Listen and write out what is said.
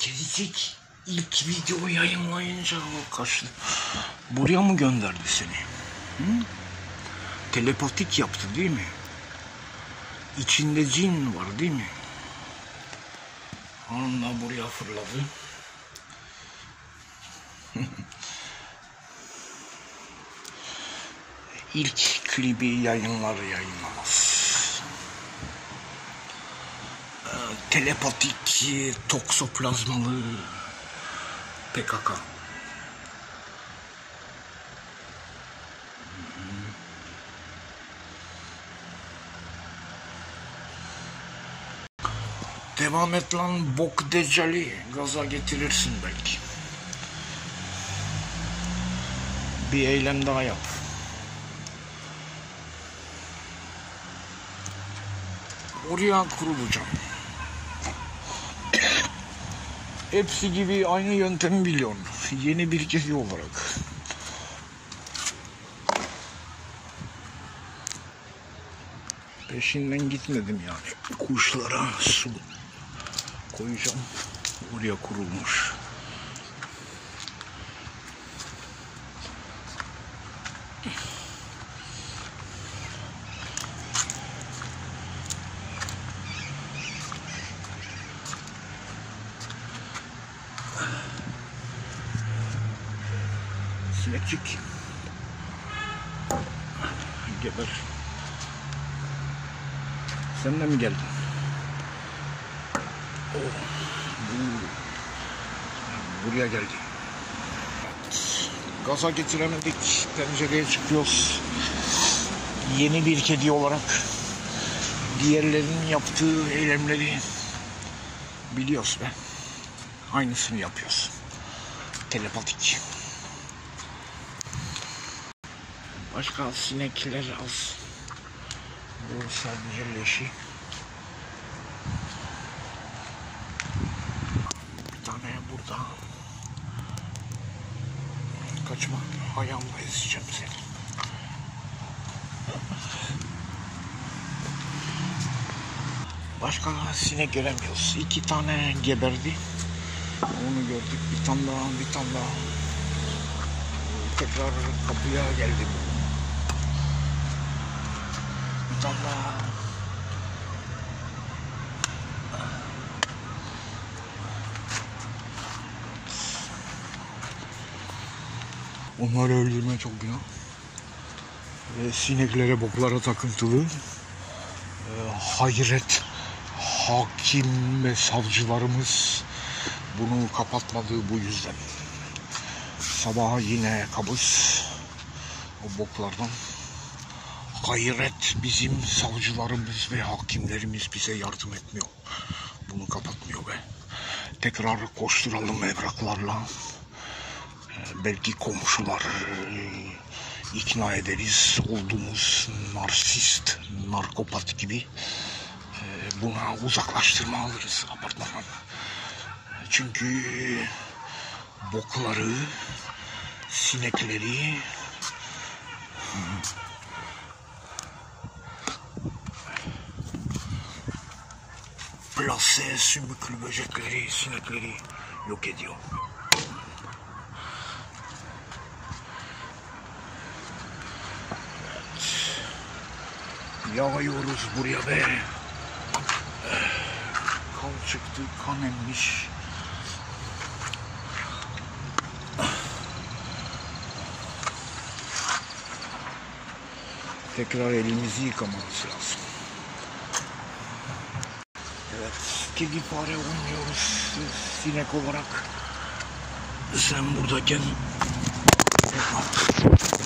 Gerizek ilk video yayınlayınca kaçtı. Buraya mı gönderdi seni? Hı? Telepatik yaptı değil mi? İçinde cin var değil mi? Onunla buraya fırladı. İlk klibi yayınlamaz. Telepatik, toksoplazmalı PKK. Devam et lan bok deccali, gaza getirirsin belki. Bir eylem daha yap. Oraya kurulacağım. Hepsi gibi aynı yöntemi biliyorum. Yeni bir kedi olarak. Peşinden gitmedim yani. Kuşlara su koyacağım. Oraya kurulmuş. Sinekçik. Geber. Sen de mi geldin? Oh, buraya geldi. Gaza getiremedik. Pencereye çıkıyoruz. Yeni bir kedi olarak diğerlerinin yaptığı eylemleri biliyoruz be. Aynısını yapıyoruz. Telepatik. Başka sinekler az. Bu sadece leşi. Bir tane burada. Kaçma. Ayağımla ezeceğim seni. Başka sinek göremiyoruz. 2 tane geberdi. Onu gördük. Bir tane daha. Tekrar kapıya geldi. Bir tane daha. Onları öldürme çok günah. Sineklere, boklara takıntılı. Hayret, hakim ve savcılarımız bunu kapatmadığı bu yüzden. Sabaha yine kabus o boklardan. Hayret, bizim savcılarımız ve hakimlerimiz bize yardım etmiyor. Bunu kapatmıyor be. Tekrar koşturalım evraklarla. Belki komşular ikna ederiz. Olduğumuz narsist, narkopat gibi buna uzaklaştırma alırız apartmandan. Çünkü bokları, sinekleri plase, sümüklü böcekleri, sinekleri yok ediyor. Yağıyoruz buraya be. Kan çıktı, kan emmiş. Tekrar elimizi yıkamamız lazım. Evet, kedi fare olmuyoruz sinek olarak. Sen buradayken